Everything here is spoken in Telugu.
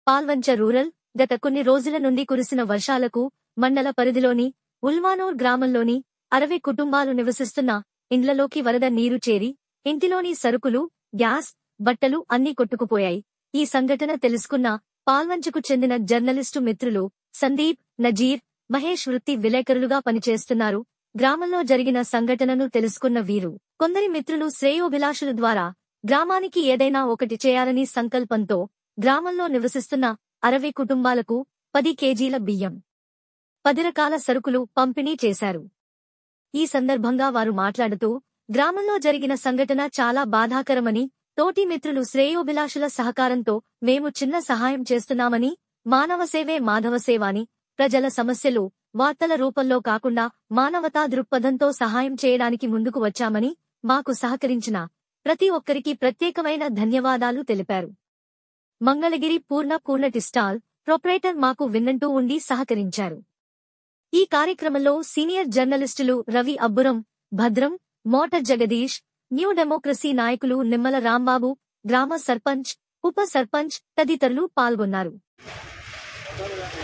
పాల్వంచ రూరల్ గత కొన్ని రోజుల నుండి కురిసిన వర్షాలకు మండల పరిధిలోని ఉల్వానూర్ గ్రామంలోని 60 కుటుంబాలు నివసిస్తున్న ఇండ్లలోకి వరద నీరు చేరి ఇంటిలోని సరుకులు, గ్యాస్, బట్టలు అన్నీ కొట్టుకుపోయాయి. ఈ సంఘటన తెలుసుకున్న పాల్వంచకు చెందిన జర్నలిస్టు మిత్రులు సందీప్, నజీర్, మహేష్ వృత్తి విలేకరులుగా పనిచేస్తున్నారు. గ్రామంలో జరిగిన సంఘటనను తెలుసుకున్న వీరు కొందరి మిత్రులు శ్రేయోభిలాషుల ద్వారా గ్రామానికి ఏదైనా ఒకటి చేయాలని సంకల్పంతో గ్రామంలో నివసిస్తున్న 60 కుటుంబాలకు 10 కేజీల బియ్యం, 10 రకాల సరుకులు పంపిణీ చేశారు. ఈ సందర్భంగా వారు మాట్లాడుతూ గ్రామంలో జరిగిన సంఘటన చాలా బాధాకరమని, తోటి మిత్రులు శ్రేయోభిలాషుల సహకారంతో మేము చిన్న సహాయం చేస్తున్నామని, మానవసేవే మాధవసేవ అని, ప్రజల సమస్యలు వార్తల రూపంలో కాకుండా మానవతా దృక్పథంతో సహాయం చేయడానికి ముందుకు వచ్చామని, మాకు సహకరించిన ప్రతి ఒక్కరికి ప్రత్యేకమైన ధన్యవాదాలు తెలిపారు. మంగళగిరి పూర్ణటి స్టాల్ ప్రొప్రైటర్ మాకు విన్నంటూ ఉండి సహకరించారు. ఈ కార్యక్రమంలో సీనియర్ జర్నలిస్టులు రవి అబ్బురం, భద్రం, మోట జగదీష్, న్యూ డెమోక్రసీ నాయకులు నిమ్మల రాంబాబు, గ్రామ సర్పంచ్, ఉప సర్పంచ్ తదితరులు పాల్గొన్నారు.